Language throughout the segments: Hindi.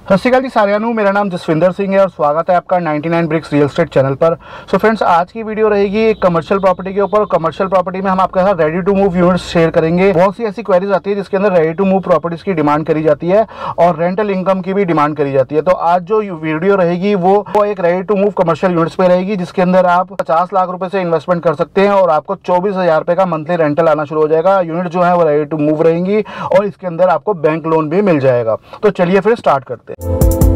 सत श्री अकाल जी सारिਆਂ ਨੂੰ। मेरा नाम जसविंदर सिंह है और स्वागत है आपका 99 ब्रिक्स रियल एस्टेट चैनल पर। सो फ्रेंड्स, आज की वीडियो रहेगी कमर्शियल प्रॉपर्टी के ऊपर। कमर्शियल प्रॉपर्टी में हम आपके साथ ready to move units share करेंगे। बहुत सी ऐसी क्वेरीज आती है जिसके अंदर रेडी टू मूव प्रॉपर्टीज की डिमांड करी जाती है और रेंटल इनकम की भी डिमांड करी जाती है। तो आज जो वीडियो रहेगी वो एक ready to move commercial units पे रहेगी, जिसके अंदर आप 50 लाख रुपए से इन्वेस्टमेंट कर सकते हैं और आपको 24,000 रुपए का मंथली रेंटल आना शुरू हो जाएगा। यूनिट जो है वो रेडी टू मूव रहेंगी और इसके अंदर आपको बैंक लोन भी मिल जाएगा। तो चलिए फिर स्टार्ट करते हैं।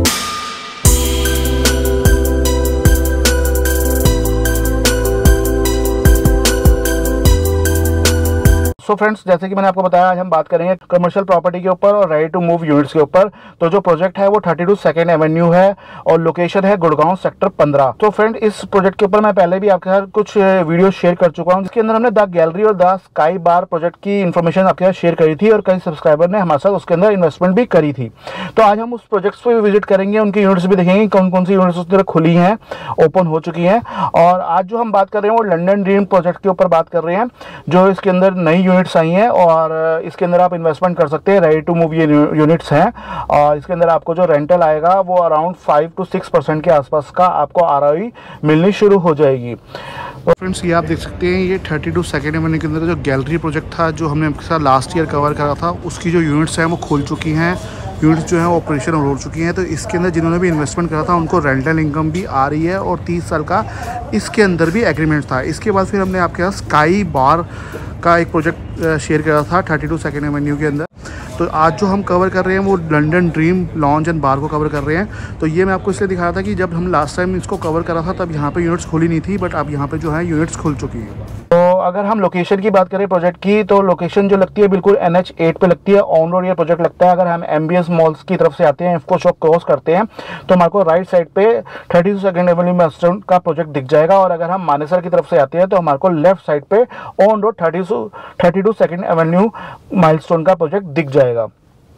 सो फ्रेंड्स, जैसे कि मैंने आपको बताया, आज हम बात करेंगे कमर्शियल प्रॉपर्टी के ऊपर और रेडी टू मूव यूनिट्स के ऊपर। तो जो प्रोजेक्ट है वो 32 सेकेंड एवेन्यू है और लोकेशन है गुड़गांव सेक्टर 15। तो फ्रेंड, इस प्रोजेक्ट के ऊपर मैं पहले भी आपके साथ कुछ वीडियो शेयर कर चुका हूं, जिसके अंदर हमने द गैलरी और द स्काई बार प्रोजेक्ट की इन्फॉर्मेशन आपके साथ शेयर करी थी और कई सब्सक्राइबर ने हमारे साथ उसके अंदर इन्वेस्टमेंट भी करी थी। तो आज हम उस प्रोजेक्ट्स पे विजिट करेंगे, उनकी यूनिट्स भी देखेंगे, कौन कौन सी यूनिट्स उस तरह खुली हैं, ओपन हो चुकी हैं। और आज जो हम बात कर रहे हैं वो लंडन ड्रीम प्रोजेक्ट के ऊपर बात कर रहे हैं, जो इसके अंदर नई यूनिट्स आई हैं और इसके अंदर आप इन्वेस्टमेंट कर सकते हैं। रेडी टू मूव ये यूनिट्स हैं और इसके अंदर आपको जो रेंटल आएगा वो अराउंड 5 to 6% के आसपास का आपको आरओई मिलनी शुरू हो जाएगी। तो फ्रेंड्स, ये आप देख सकते हैं, ये 32 सेकेंड एवेन्यू के अंदर जो गैलरी प्रोजेक्ट था, जो हमने आपके साथ लास्ट ईयर कवर करा था, उसकी जो यूनिट्स हैं वो खुल चुकी हैं। यूनिट्स जो है ऑपरेशन हो चुकी हैं। तो इसके अंदर जिन्होंने भी इन्वेस्टमेंट करा था उनको रेंटल इनकम भी आ रही है और 30 साल का इसके अंदर भी एग्रीमेंट था। इसके बाद फिर हमने आपके साथ स्काई बार का एक प्रोजेक्ट शेयर करा था 32 सेकेंड एवेन्यू के अंदर। तो आज जो हम कवर कर रहे हैं वो London dream lounge and bar को कवर कर रहे हैं। तो ये मैं आपको इसलिए दिखा रहा था कि जब हम लास्ट टाइम इसको कवर करा था तब यहाँ पे यूनिट्स खुली नहीं थी, बट अब यहाँ पे जो है यूनिट्स खुल चुकी है। तो अगर हम लोकेशन की बात करें प्रोजेक्ट की, तो लोकेशन जो लगती है बिल्कुल NH8 पे लगती है, ऑन रोड ये प्रोजेक्ट लगता है। अगर हम MBS मॉल्स की तरफ से आते हैं, इफको चौक क्रॉस करते हैं, तो हमारे को राइट साइड पे 32 सेकेंड एवेन्यू माइलस्टोन का प्रोजेक्ट दिख जाएगा। और अगर हम मानेसर की तरफ से आते हैं तो हमारे को लेफ्ट साइड पे on road 32 second avenue milestone का प्रोजेक्ट दिख जाएगा।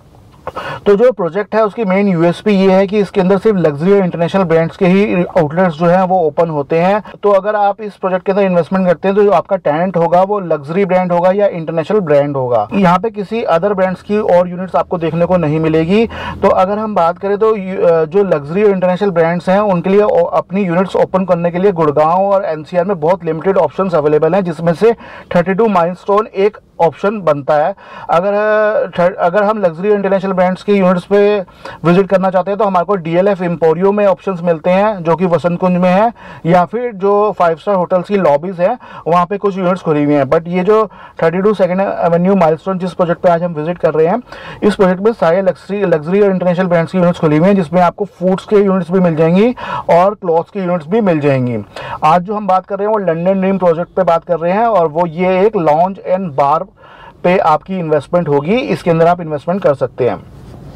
तो जो प्रोजेक्ट है उसकी मेन यूएसपी ये है कि इसके अंदर सिर्फ लग्जरी और इंटरनेशनल ब्रांड्स के ही आउटलेट्स जो हैं वो ओपन होते हैं। तो अगर आप इस प्रोजेक्ट के अंदर इन्वेस्टमेंट करते हैं तो जो आपका टेनेंट होगा वो लग्जरी ब्रांड होगा या इंटरनेशनल ब्रांड होगा। यहाँ पे किसी अदर ब्रांड्स की और यूनिट्स आपको देखने को नहीं मिलेगी। तो अगर हम बात करें तो जो लग्जरी और इंटरनेशनल ब्रांड्स हैं उनके लिए अपनी यूनिट्स ओपन करने के लिए गुड़गांव और NCR में बहुत लिमिटेड ऑप्शंस अवेलेबल हैं, जिसमें से 32 माइलस्टोन एक ऑप्शन बनता है। अगर हम लग्जरी इंटरनेशनल ब्रांड्स की यूनिट्स पे विजिट करना चाहते हैं तो हमारे को DLF एम्पोरियो में ऑप्शंस मिलते हैं, जो कि वसंत कुंज में है, या फिर जो 5 स्टार होटल्स की लॉबीज हैं वहाँ पे कुछ यूनिट्स खुली हुई हैं। बट ये जो 32 सेकेंड एवेन्यू माइलस्टोन जिस प्रोजेक्ट पे आज हम विजिट कर रहे हैं, इस प्रोजेक्ट में सारे लग्जरी और इंटरनेशनल ब्रांड्स की यूनिट्स खुली हुई हैं, जिसमें आपको फूड्स के यूनिट्स भी मिल जाएंगी और क्लॉथ्स की यूनिट्स भी मिल जाएंगी। आज जो हम बात कर रहे हैं वो लंडन ड्रीम प्रोजेक्ट पे बात कर रहे हैं और वो ये एक लॉन्च एंड बार पे आपकी इन्वेस्टमेंट होगी। इसके अंदर आप इन्वेस्टमेंट कर सकते हैं।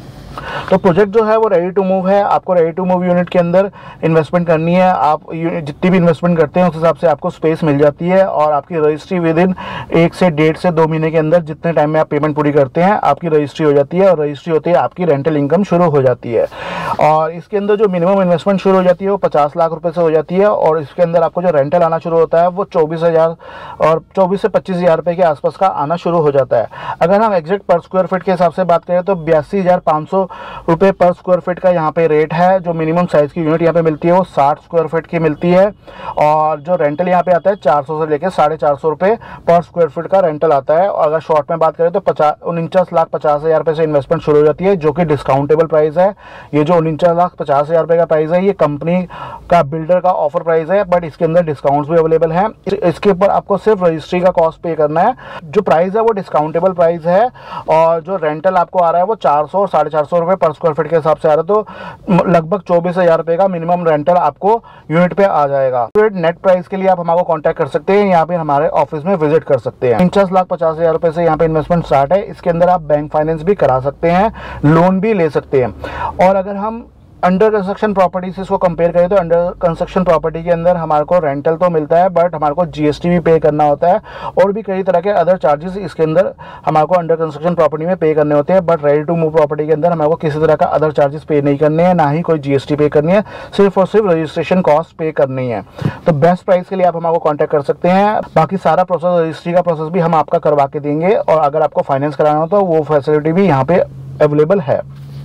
तो प्रोजेक्ट जो है वो रेडी टू मूव है। आपको रेडी टू मूव यूनिट के अंदर इन्वेस्टमेंट करनी है। आप जितनी भी इन्वेस्टमेंट करते हैं उस हिसाब से आपको स्पेस मिल जाती है और आपकी रजिस्ट्री विद इन 1 से 1.5 से 2 महीने के अंदर, जितने टाइम में आप पेमेंट पूरी करते हैं, आपकी रजिस्ट्री हो जाती है और रजिस्ट्री होते ही आपकी रेंटल इनकम शुरू हो जाती है। और इसके अंदर जो मिनिमम इन्वेस्टमेंट शुरू हो जाती है वो 50 लाख रुपए से हो जाती है और इसके अंदर आपको जो रेंटल आना शुरू होता है वो 24,000 और 24 से 25,000 रुपये के आसपास का आना शुरू हो जाता है। अगर हम एग्जैक्ट पर स्क्वायर फीट के हिसाब से बात करें तो 82,500 रुपये पर स्क्वायर फीट का यहाँ पे रेट है। जो मिनिमम साइज की यूनिट यहाँ पे मिलती है वो 60 स्क्वायर फीट की मिलती है और जो रेंटल यहाँ पे आता है 400 से लेकर 450 रुपये पर स्क्वायर फीट का रेंटल आता है। और अगर शॉर्ट में बात करें तो 49,50,000 रुपये से इन्वेस्टमेंट शुरू हो जाती है, जो कि डिस्काउंटेबल प्राइस है। ये जो 49,50,000 रुपये का प्राइस है ये कंपनी का बिल्डर का ऑफर प्राइस है, बट इसके अंदर डिस्काउंट्स भी अवेलेबल हैं। इसके ऊपर आपको सिर्फ रजिस्ट्री का कॉस्ट पे करना है। जो प्राइस है वो डिस्काउंटेबल प्राइस है और जो रेंटल आपको आ रहा है वो 400 और 450 रुपये पर स्क्वायर फीट के हिसाब से आ रहा है। तो लगभग 24,000 रुपये का मिनिमम रेंटल आपको यूनिट पे आ जाएगा। नेट प्राइस के लिए आप हमारे कॉन्टैक्ट कर सकते हैं, यहाँ पे हमारे ऑफिस में विजिट कर सकते हैं। 49,50,000 रुपये से यहाँ पे इन्वेस्टमेंट स्टार्ट है। इसके अंदर आप बैंक फाइनेंस भी करा सकते हैं, लोन भी ले सकते हैं। और अगर हम अंडर कंस्ट्रक्शन प्रॉपर्टी से इसको कंपेयर करें तो अंडर कंस्ट्रक्शन प्रॉपर्टी के अंदर हमारे को रेंटल तो मिलता है, बट हमारे को GST भी पे करना होता है और भी कई तरह के अदर चार्जेस इसके अंदर हमारे को अंडर कंस्ट्रक्शन प्रॉपर्टी में पे करने होते हैं। But ready to move property के अंदर हमारे को किसी तरह का अदर चार्जेस पे नहीं करने हैं, ना ही कोई GST पे करनी है, सिर्फ और सिर्फ रजिस्ट्रेशन कॉस्ट पे करनी है। तो बेस्ट प्राइस के लिए आप हमारे को कॉन्टैक्ट कर सकते हैं। बाकी सारा प्रोसेस, रजिस्ट्री का प्रोसेस भी हम आपका करवा के देंगे और अगर आपको फाइनेंस कराना हो तो वो फैसिलिटी भी यहाँ पे अवेलेबल है।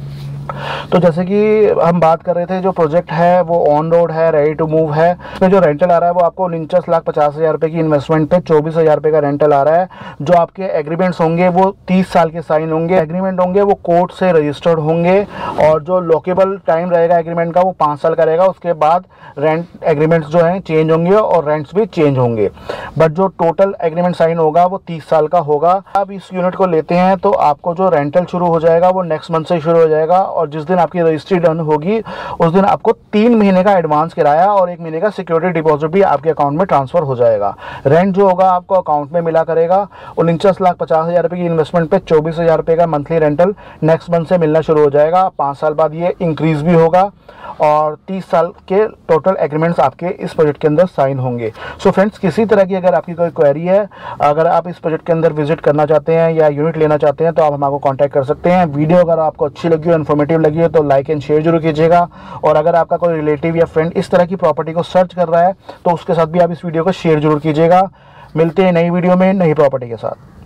तो जैसे कि हम बात कर रहे थे, जो प्रोजेक्ट है वो ऑन रोड है, रेडी टू मूव है। इसमें जो रेंटल आ रहा है वो आपको 49,50,000 रुपये की इन्वेस्टमेंट पे 24,000 रुपये का रेंटल आ रहा है। जो आपके एग्रीमेंट्स होंगे वो 30 साल के साइन होंगे, एग्रीमेंट होंगे वो कोर्ट से रजिस्टर्ड होंगे, और जो लॉकेबल टाइम रहेगा एग्रीमेंट का वो 5 साल का रहेगा। उसके बाद रेंट एग्रीमेंट्स जो हैं चेंज होंगे और रेंट्स भी चेंज होंगे, बट जो टोटल एग्रीमेंट साइन होगा वो 30 साल का होगा। आप इस यूनिट को लेते हैं तो आपको जो रेंटल शुरू हो जाएगा वो नेक्स्ट मंथ से शुरू हो जाएगा, और जिस दिन आपकी रजिस्ट्री डन होगी उस दिन आपको 3 महीने का एडवांस किराया और 1 महीने का सिक्योरिटी डिपॉजिट भी आपके अकाउंट में ट्रांसफर हो जाएगा। रेंट जो होगा आपको अकाउंट में मिला करेगा। 49,50,000 रुपये की इन्वेस्टमेंट पे 24,000 रुपये का मंथली रेंटल नेक्स्ट मंथ से मिलना शुरू हो जाएगा। 5 साल बाद ये इंक्रीज भी होगा, और 30 साल के टोटल एग्रीमेंट्स आपके इस प्रोजेक्ट के अंदर साइन होंगे। सो फ्रेंड्स, किसी तरह की अगर आपकी कोई क्वेरी है, अगर आप इस प्रोजेक्ट के अंदर विजिट करना चाहते हैं या यूनिट लेना चाहते हैं, तो आप हमको कांटेक्ट कर सकते हैं। वीडियो अगर आपको अच्छी लगी हो, इन्फॉर्मेटिव लगी हो, तो लाइक एंड शेयर जरूर कीजिएगा। और अगर आपका कोई रिलेटिव या फ्रेंड इस तरह की प्रॉपर्टी को सर्च कर रहा है तो उसके साथ भी आप इस वीडियो को शेयर जरूर कीजिएगा। मिलते हैं नई वीडियो में नई प्रॉपर्टी के साथ।